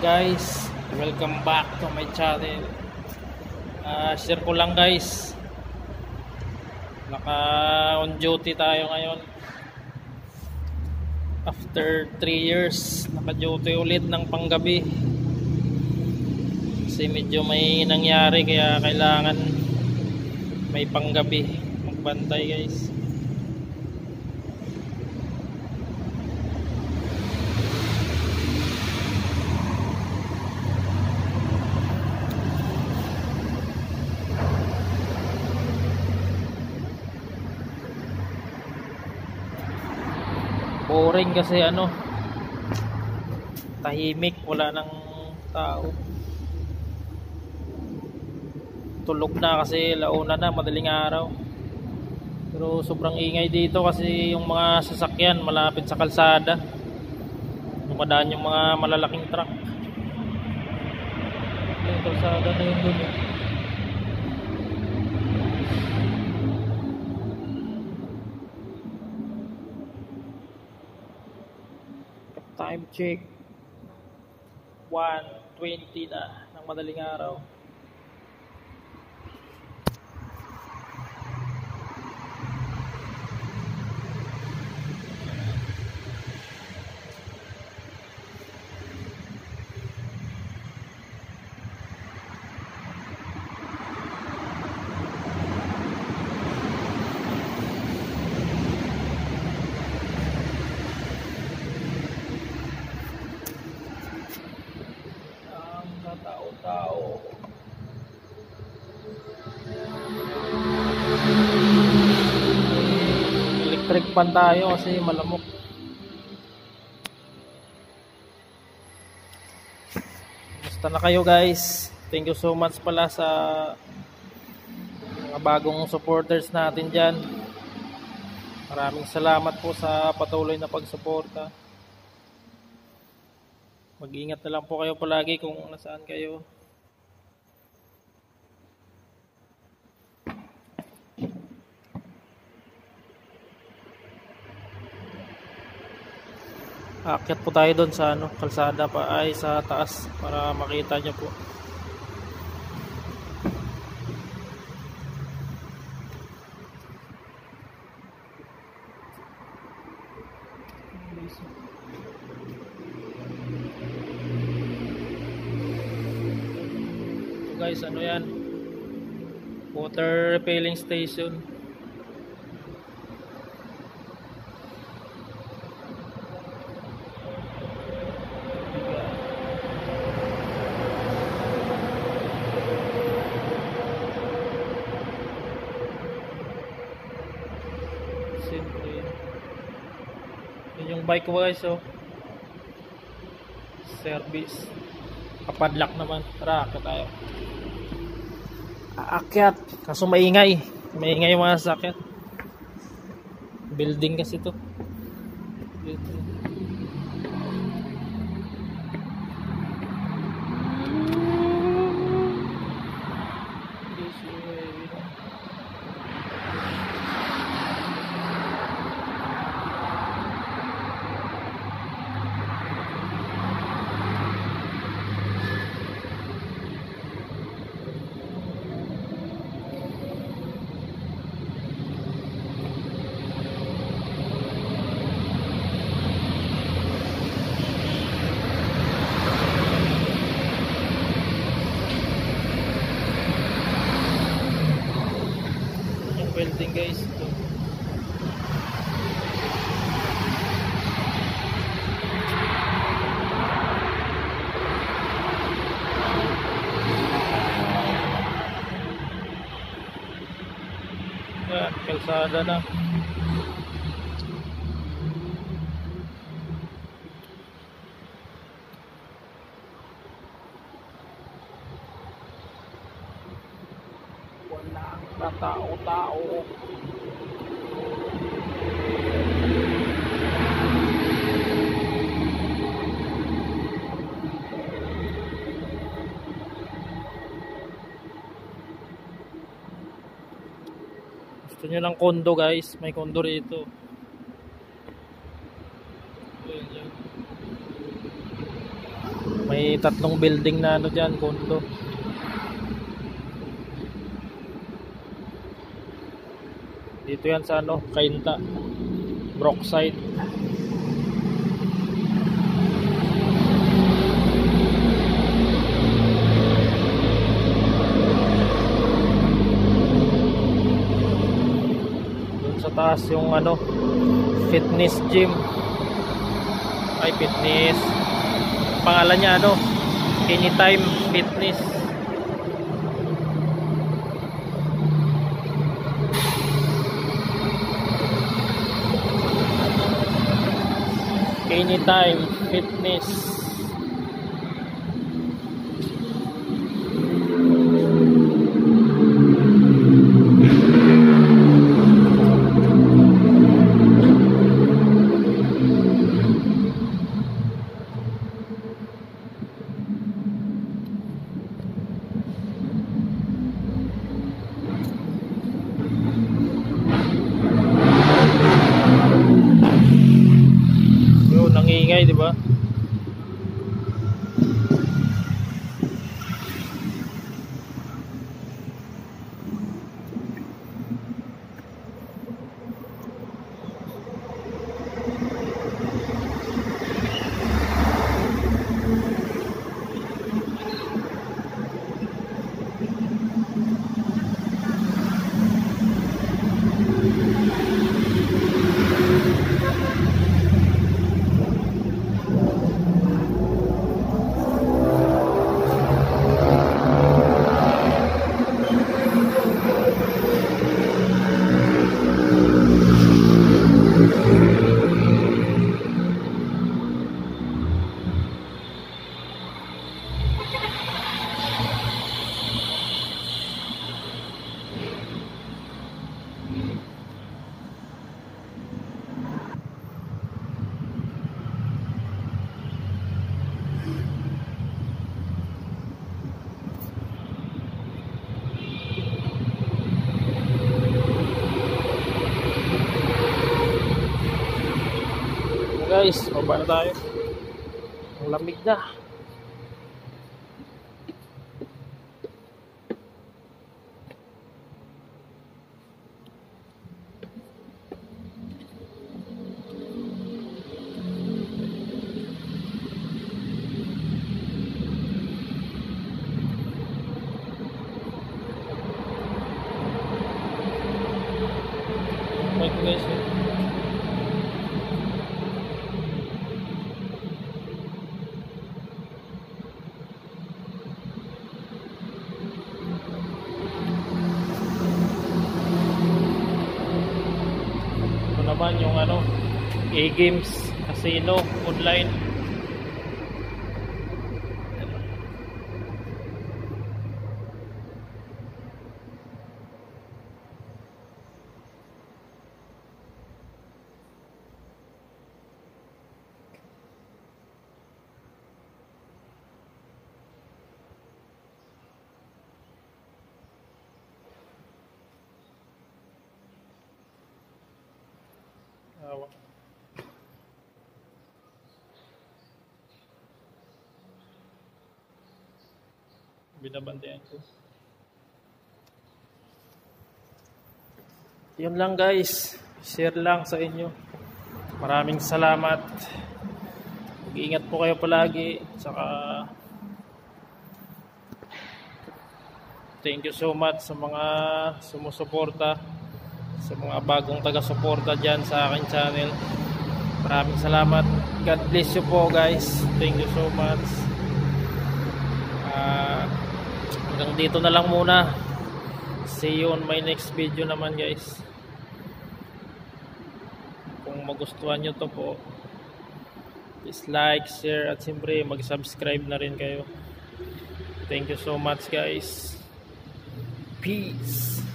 Guys, welcome back to my channel. Share ko lang guys, naka on duty tayo ngayon after 3 years. Naka duty ulit ng panggabi kasi medyo may nangyari, kaya kailangan may panggabi magbantay guys. Boring kasi tahimik, wala nang tao. Tulog na kasi launa na, madaling araw. Pero sobrang ingay dito kasi yung mga sasakyan malapit sa kalsada. Dumadaan yung mga malalaking truck. Yung kalsada na yun dun. Time check 1:20 na ng madaling araw. Tao. Electric pan tayo kasi malamok. Basta na kayo guys. Thank you so much pala sa mga bagong supporters natin dyan. Maraming salamat po sa patuloy na pagsuporta. Mag-ingat na lang po kayo palagi kung nasaan kayo. Aakyat po tayo doon sa kalsada pa ay sa taas para makita nyo po. Guys, yan? Water refilling station. Simple. Yun yung bike ko guys, service. Kapadlock naman. Tara, akit tayo. Aakyat. Kaso maingay yung mga sasakyan. Building kasi to. Building guys ito. Yan, kalsada na. Walang tao. Gusto nyo ng kondo guys, may kondo rito. Ayan. May 3 building na ano dyan, condo. Dito yan sa ano, Cainta, Brookside. Doon sa taas yung ano, fitness gym. Ay, fitness. Pangalan niya ano, Anytime Fitness. Anytime Fitness. Nangingay, di ba? Guys, baba na tayo. Ang lamig na. Guys, naman yung ano, A-Games Casino online. Binabantayan ko. Yun lang guys, share lang sa inyo. Maraming salamat. Mag-iingat po kayo palagi. Saka thank you so much sa mga sumusuporta, sa mga bagong taga-suporta dyan sa aking channel. Maraming salamat. God bless you po guys. Thank you so much. Hanggang dito na lang muna. See you on my next video naman guys. Kung magustuhan nyo to po, please like, share, at siyempre mag-subscribe na rin kayo. Thank you so much guys. Peace.